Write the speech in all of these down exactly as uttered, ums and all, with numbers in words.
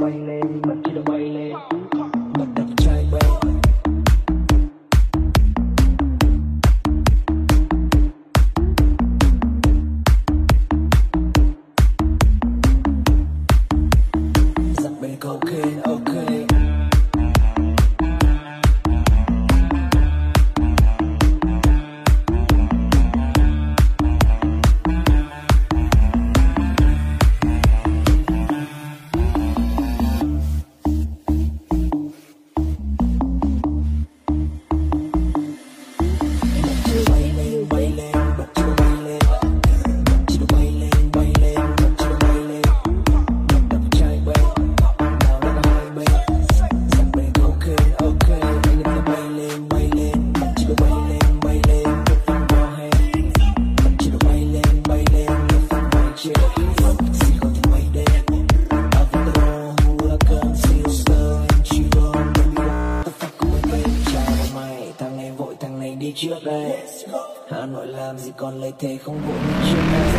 bay lên, mặt chỉ được bay lên, mặt đẹp trai bay. Dặn bên cocaine, okay. Đi trước đây, Hà Nội làm gì còn lấy thế không vội đi trước đây.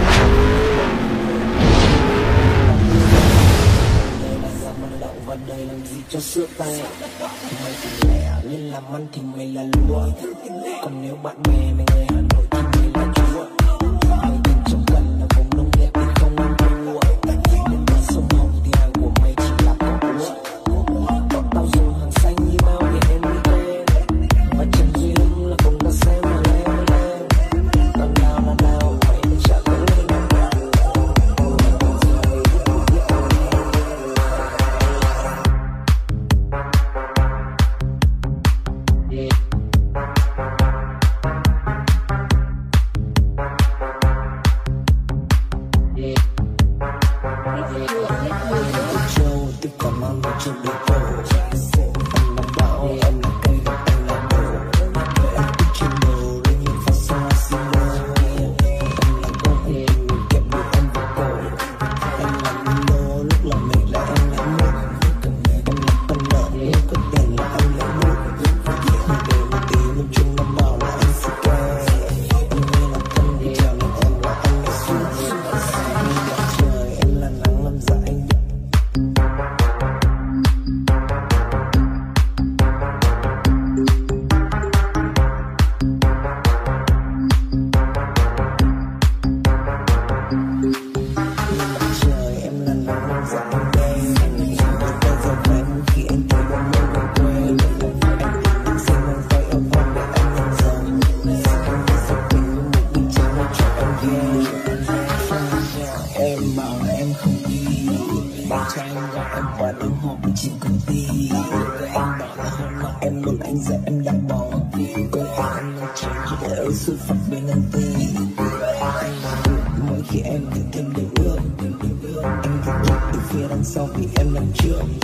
Đây là ra mặt lậu và đây làm gì cho sữa tay. Mày thì lẻ nên làm ăn thì mày là lúa. Còn nếu bạn bè mày người Hà Nội thì mày là chúa. Mày đừng trông cần là vùng nông đẹp thì không ăn thua. Nên qua sông Hồng thì hàng của mày chỉ là có úa. Bọn tao dùng hàng xanh như bao để em đi quen. Và Trần Duy Hưng là cùng ta xem mà lên lên. Còn nào là nào mày mới trả lời. Châu tiếp cảm ơn một chút đời cổ. Anh là bão, em là cây và anh là đồ. Em thích trên đồ, lấy những phát xa xin lỗi. Em là gốc, em kẹp được em vào cổ. Em là Milo, lúc là mình là em lại mút. Em là con lợn, nếu có tiền là anh lại mút. Mình để một tí, nhưng chung năm bảo là anh sẽ quay. Em như là thân đi trèo nên em là anh lại xuống. Em là trời, em là nắng làm dạ anh. Trời em là nắng làm dạ anh đen. Bây giờ phải khi anh thấy bóng mây về quê. Anh định xin anh phải ở phòng để anh nhận dần. Em đi dọc tình với một mình trắng để cho em ghen. Em bảo là em không đi. Bạn trai em gọi em qua đêm họp ở trên công ty. Anh bảo là hôm nào em muốn anh dạy em đạp bóng. Tôi bảo anh nói chuyện chỉ để ở xuất phát bên anh tê. Mỗi khi em tự thêm điều ước. Anh thích nhất từ phía đằng sau vì em làm trước.